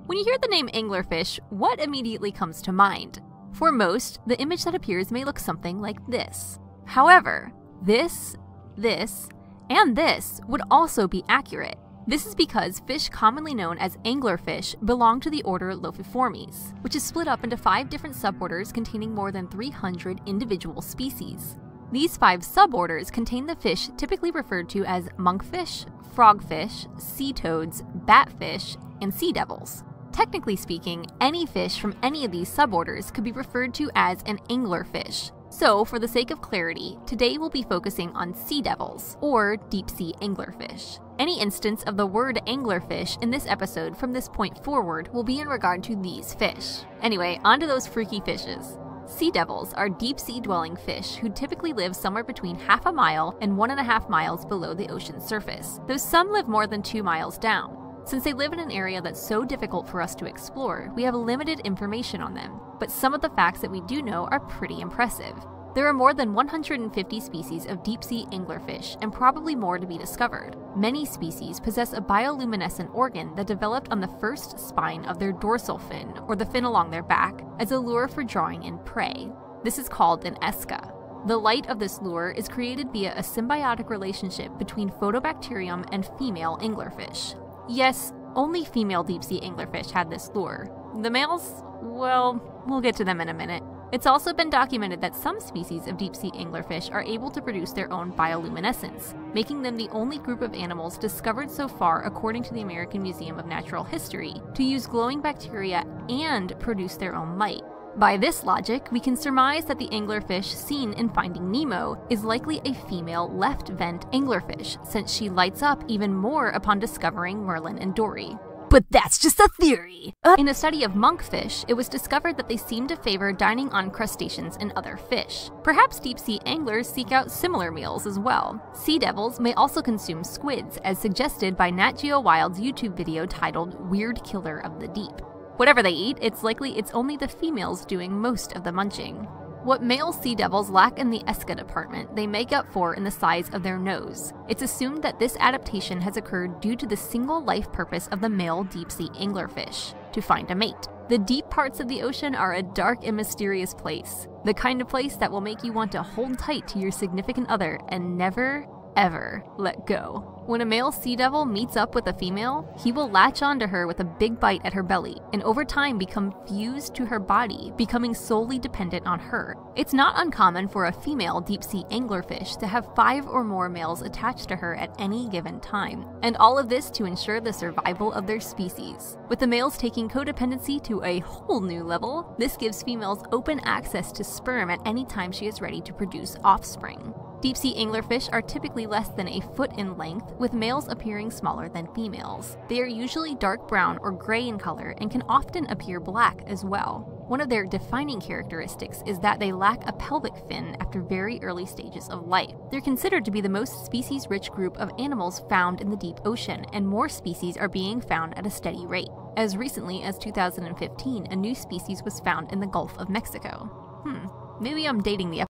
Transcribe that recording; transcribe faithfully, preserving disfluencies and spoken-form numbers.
When you hear the name anglerfish, what immediately comes to mind? For most, the image that appears may look something like this. However, this, this, and this would also be accurate. This is because fish commonly known as anglerfish belong to the order Lophiiformes, which is split up into five different suborders containing more than three hundred individual species. These five suborders contain the fish typically referred to as monkfish, frogfish, sea toads, batfish, and sea devils. Technically speaking, any fish from any of these suborders could be referred to as an anglerfish. So, for the sake of clarity, today we'll be focusing on sea devils, or deep-sea anglerfish. Any instance of the word anglerfish in this episode from this point forward will be in regard to these fish. Anyway, onto those freaky fishes. Sea devils are deep-sea dwelling fish who typically live somewhere between half a mile and one and a half miles below the ocean's surface, though some live more than two miles down. Since they live in an area that's so difficult for us to explore, we have limited information on them, but some of the facts that we do know are pretty impressive. There are more than one hundred fifty species of deep-sea anglerfish, and probably more to be discovered. Many species possess a bioluminescent organ that developed on the first spine of their dorsal fin, or the fin along their back, as a lure for drawing in prey. This is called an esca. The light of this lure is created via a symbiotic relationship between Photobacterium and female anglerfish. Yes, only female deep-sea anglerfish had this lure. The males? Well, we'll get to them in a minute. It's also been documented that some species of deep-sea anglerfish are able to produce their own bioluminescence, making them the only group of animals discovered so far, according to the American Museum of Natural History, to use glowing bacteria and produce their own light. By this logic, we can surmise that the anglerfish seen in Finding Nemo is likely a female left vent anglerfish, since she lights up even more upon discovering Merlin and Dory. But that's just a theory! Uh in a study of monkfish, it was discovered that they seem to favor dining on crustaceans and other fish. Perhaps deep-sea anglers seek out similar meals as well. Sea devils may also consume squids, as suggested by Nat Geo Wild's YouTube video titled Weird Killer of the Deep. Whatever they eat, it's likely it's only the females doing most of the munching. What male sea devils lack in the esca department, they make up for in the size of their nose. It's assumed that this adaptation has occurred due to the single life purpose of the male deep-sea anglerfish, to find a mate. The deep parts of the ocean are a dark and mysterious place, the kind of place that will make you want to hold tight to your significant other and never, ever let go. When a male sea devil meets up with a female, he will latch onto her with a big bite at her belly, and over time become fused to her body, becoming solely dependent on her. It's not uncommon for a female deep-sea anglerfish to have five or more males attached to her at any given time, and all of this to ensure the survival of their species. With the males taking codependency to a whole new level, this gives females open access to sperm at any time she is ready to produce offspring. Deep-sea anglerfish are typically less than a foot in length, with males appearing smaller than females. They are usually dark brown or gray in color and can often appear black as well. One of their defining characteristics is that they lack a pelvic fin after very early stages of life. They're considered to be the most species-rich group of animals found in the deep ocean, and more species are being found at a steady rate. As recently as two thousand fifteen, a new species was found in the Gulf of Mexico. Hmm, maybe I'm dating the episode.